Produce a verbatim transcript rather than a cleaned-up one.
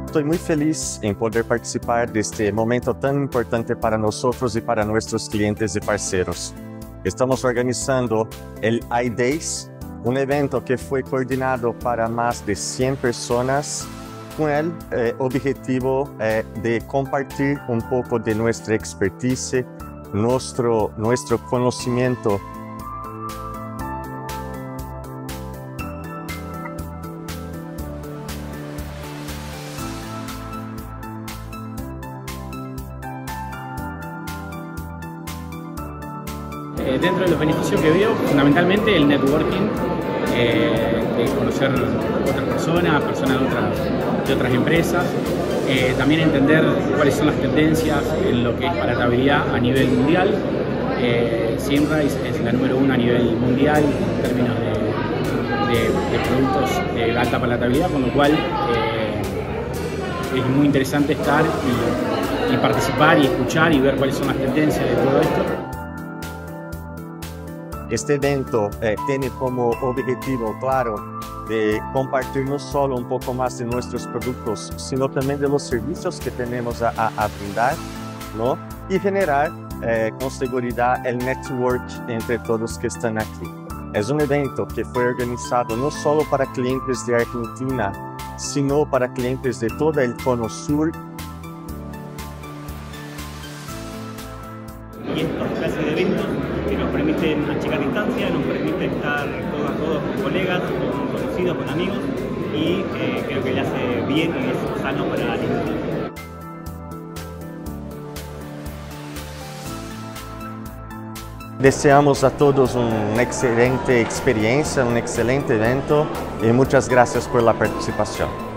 estoy muy feliz en poder participar de este momento tan importante para nosotros y para nuestros clientes y parceros. Estamos organizando el iDays, un evento que fue coordinado para más de cien personas con el eh, objetivo eh, de compartir un poco de nuestra expertise, nuestro, nuestro conocimiento. Eh, dentro de los beneficios que veo, fundamentalmente el networking, eh, de conocer otras personas, personas de otras, de otras empresas, eh, también entender cuáles son las tendencias en lo que es palatabilidad a nivel mundial. Eh, Symrise es la número uno a nivel mundial en términos de, de, de productos de alta palatabilidad, con lo cual eh, es muy interesante estar y, y participar y escuchar y ver cuáles son las tendencias de todo esto. Este evento eh, tiene como objetivo claro de compartir no solo un poco más de nuestros productos, sino también de los servicios que tenemos a, a, a brindar, ¿no? Y generar eh, con seguridad el network entre todos que están aquí. Es un evento que fue organizado no solo para clientes de Argentina, sino para clientes de todo el cono sur. Y estos clases de eventos que nos permiten achicar distancia, nos permiten estar codo a codo con colegas, con conocidos, con amigos, y eh, creo que le hace bien y es sano para la industria. Deseamos a todos una excelente experiencia, un excelente evento y muchas gracias por la participación.